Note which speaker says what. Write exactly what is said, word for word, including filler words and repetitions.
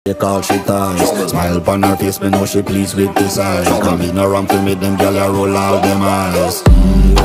Speaker 1: Take all she ties. Smile upon her face, me know she pleased with this eyes. Come in around to meet them, girl, I roll out them eyes. mm,